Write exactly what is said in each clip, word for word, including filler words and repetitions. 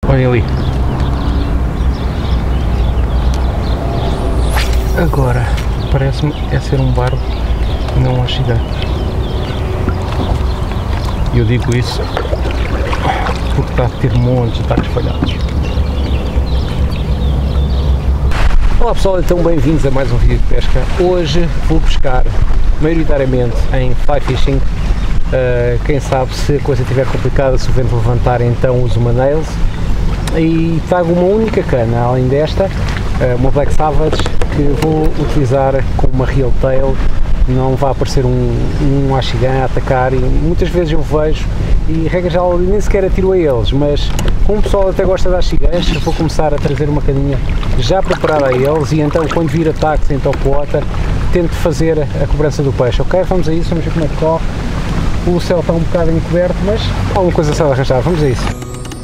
Olhem ali. Agora, parece-me é ser um barbo, não um axigan. E eu digo isso porque está a ter montes de ataques falhados. Olá pessoal, então bem-vindos a mais um vídeo de pesca. Hoje vou pescar maioritariamente em fly fishing. Uh, quem sabe, se a coisa estiver complicada, se o vento levantar, então uso uma nails. E trago uma única cana, além desta, uh, uma Black Savage, que vou utilizar com uma Real Tail. Não vai aparecer um, um axigan a atacar, e muitas vezes eu vejo, e regra já nem sequer atiro a eles, mas como o pessoal até gosta de axigans, vou começar a trazer uma caninha já preparada a eles, e então quando vir ataques em top water, tento fazer a cobrança do peixe. Ok, vamos a isso, vamos ver como é que corre. O céu está um bocado encoberto, mas alguma coisa se arranjar, vamos a isso.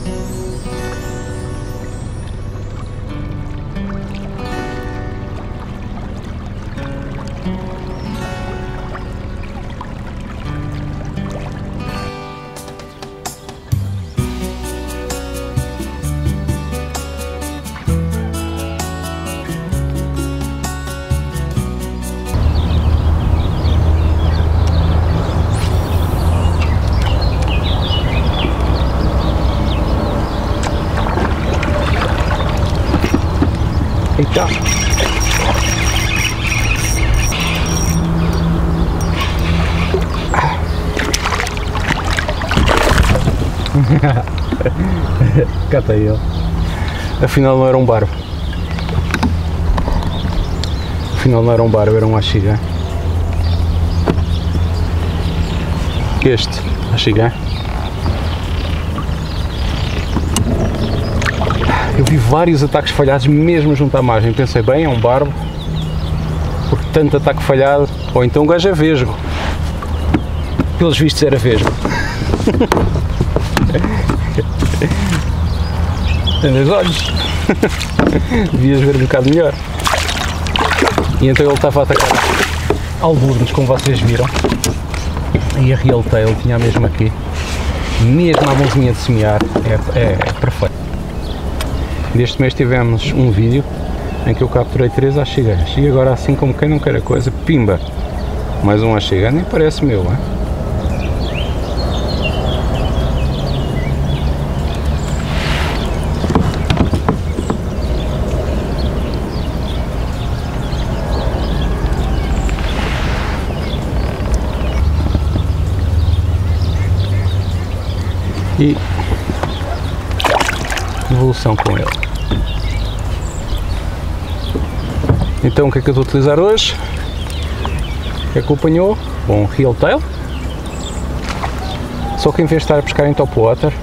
Eita! Cata ele. Afinal não era um barbo. Afinal não era um barbo, era um axigan. Este axigan. Eu vi vários ataques falhados mesmo junto à margem. Pensei, bem, é um barbo, porque tanto ataque falhado, ou então o gajo é vesgo. Pelos vistos era vesgo. Tem dois olhos. Devias ver um bocado melhor. E então ele estava a atacar alburnos, como vocês viram. E a Real Tail tinha mesmo aqui, mesmo a mãozinha de semear, é, é, é perfeito. Deste mês tivemos um vídeo em que eu capturei três axigans, e agora, assim como quem não quer a coisa, pimba, mais um axigan, nem parece meu, hein? E evolução com ele. Então o que é que eu estou a utilizar hoje? O que é que eu apanhou? Bom, Real Tail. Só que em vez de estar a pescar em top water,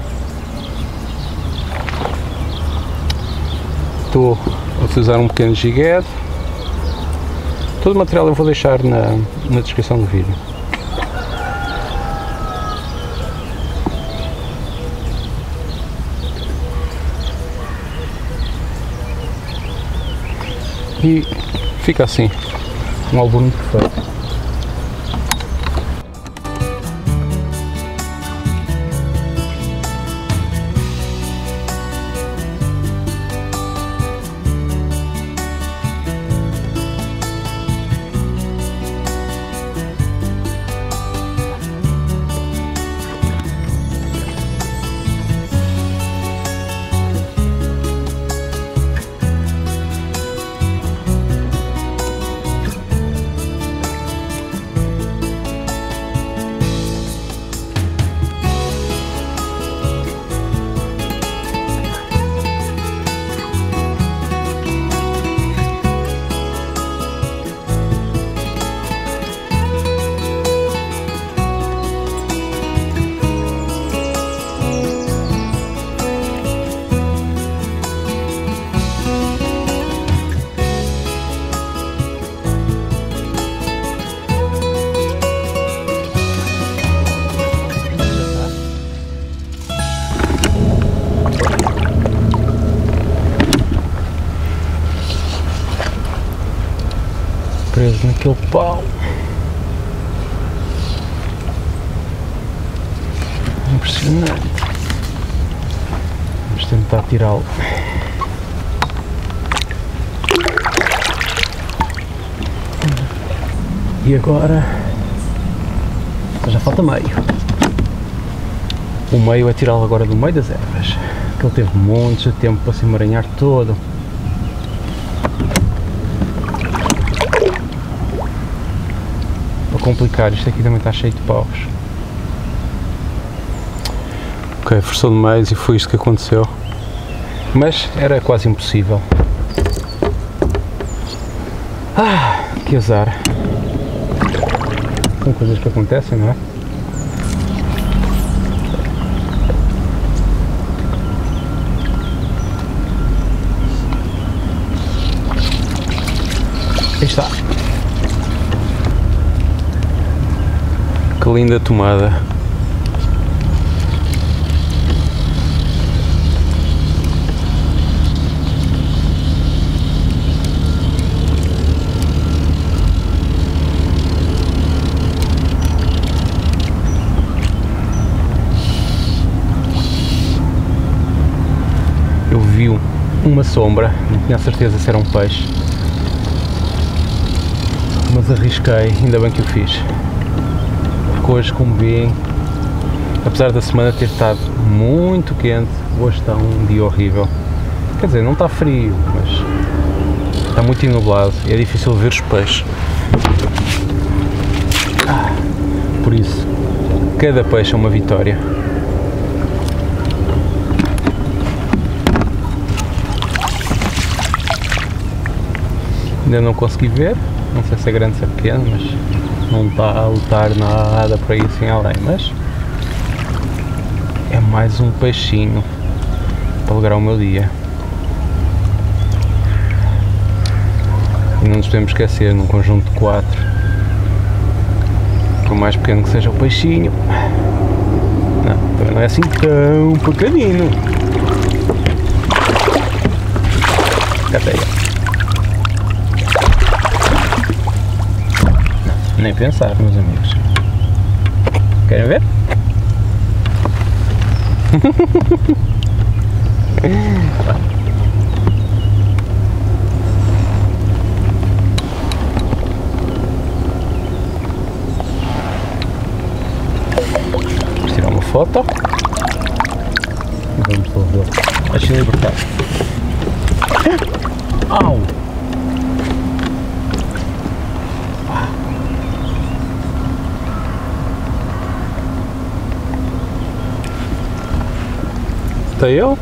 estou a utilizar um pequeno jig-head. Todo o material eu vou deixar na, na descrição do vídeo. E fica assim, um alburno perfeito. Preso naquele pau. Impressionante. Vamos tentar tirá-lo. E agora já falta meio. O meio é tirá-lo agora do meio das ervas, que ele teve montes de tempo para se emaranhar todo. Para complicar, isto aqui também está cheio de paus. Ok, forçou de mais e foi isto que aconteceu. Mas era quase impossível. Ah, que azar. São coisas que acontecem, não é? Aí está. Que linda tomada. Eu vi uma sombra, não tinha a certeza se era um peixe, mas arrisquei, ainda bem que o fiz, porque hoje, como veem, apesar da semana ter estado muito quente, hoje está um dia horrível. Quer dizer, não está frio, mas está muito nublado e é difícil ver os peixes. Ah, por isso, cada peixe é uma vitória. Ainda não consegui ver, não sei se é grande ou se é pequeno, mas não está a lutar nada por aí assim além, mas é mais um peixinho para alegrar o meu dia. E não nos podemos esquecer, num conjunto de quatro, por mais pequeno que seja o peixinho, não, também não é assim tão pequenino. Cateia. Nem pensar, meus amigos. Querem ver? Vamos tirar uma foto e vamos devolvê-lo. Deixa-me libertar. Au! Está eu?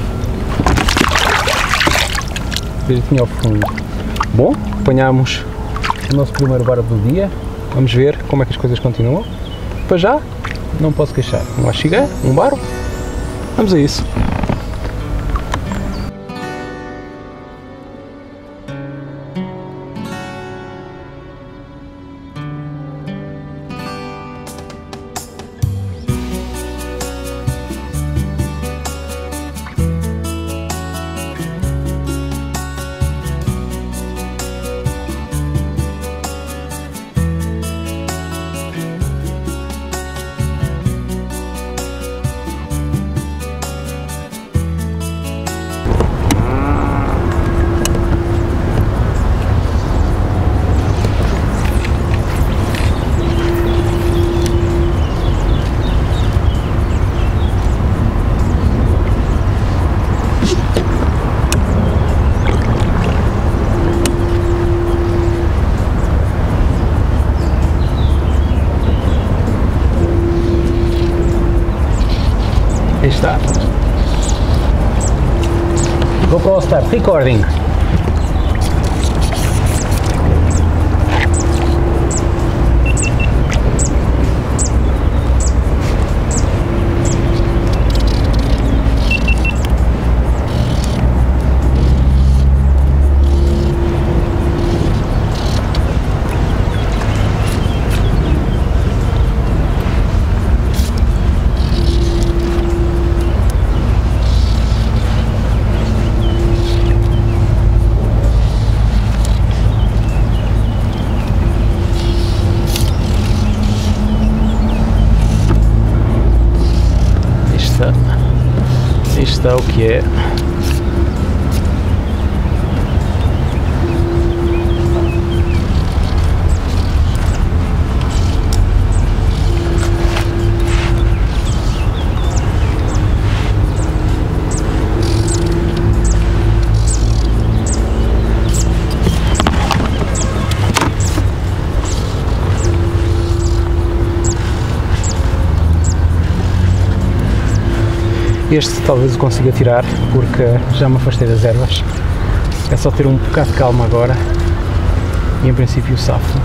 Ele tinha ao fundo. Bom, apanhámos o nosso primeiro barbo do dia. Vamos ver como é que as coisas continuam. Para já, não posso queixar. Um axigã, um barbo. Vamos a isso. Aí está. GoPro start recording. está o que é. Este talvez o consiga tirar, porque já me afastei das ervas. É só ter um bocado de calma agora e em princípio o safo.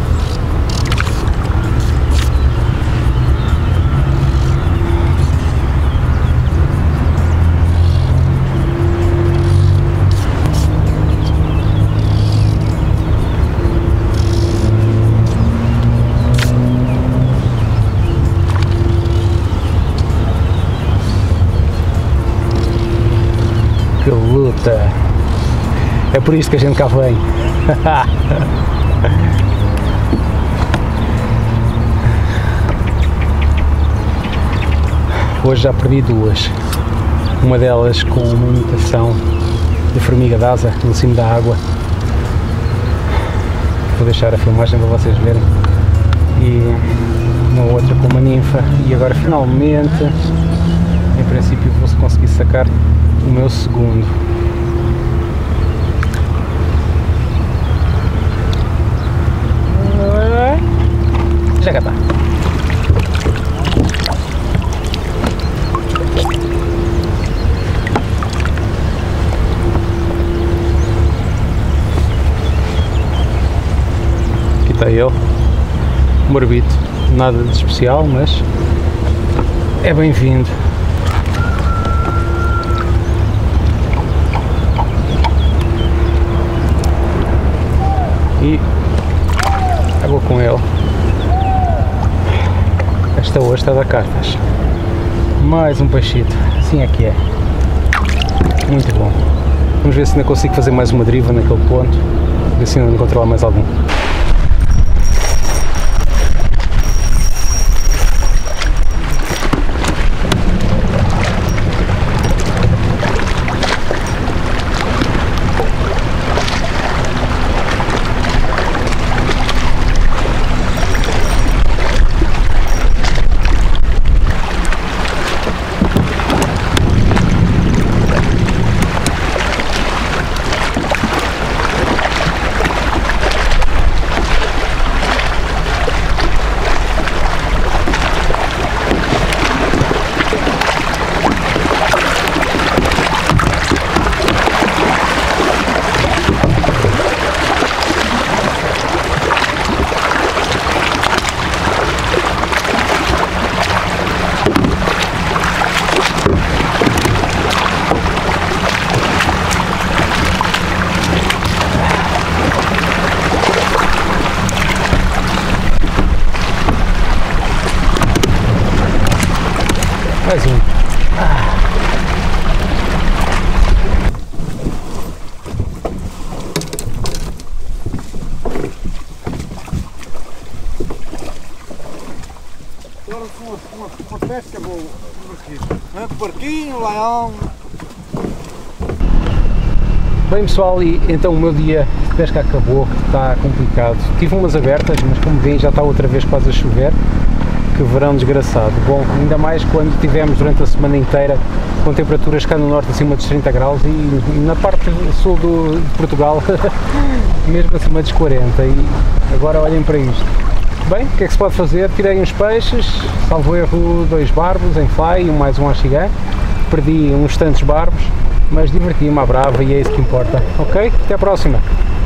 Que luta! É por isto que a gente cá vem. Hoje já perdi duas. Uma delas com uma imitação de formiga de asa no cimo da água. Vou deixar a filmagem para vocês verem. E uma outra com uma ninfa. E agora finalmente, em princípio, vou conseguir sacar o meu segundo. Já cá está. Aqui está ele, um barbito, nada de especial, mas é bem-vindo. E água com ele. Esta hoje está a dar cartas. Mais um peixito. Assim é que é. Muito bom. Vamos ver se ainda consigo fazer mais uma deriva naquele ponto. Ver se ainda encontro lá mais algum. Mais um. Ah. Agora uma, uma, uma pesca boa, um porquinho, um leão. Bem pessoal, e então o meu dia de pesca acabou, está complicado. Tive umas abertas, mas como veem já está outra vez quase a chover. Que verão desgraçado. Bom, ainda mais quando tivemos durante a semana inteira com temperaturas cá no norte acima dos trinta graus e na parte sul do, de Portugal mesmo acima dos quarenta, e agora olhem para isto. Bem, o que é que se pode fazer? Tirei uns peixes, salvo erro dois barbos em fly e mais um axigã, perdi uns tantos barbos, mas diverti-me à brava e é isso que importa. Ok? Até a próxima!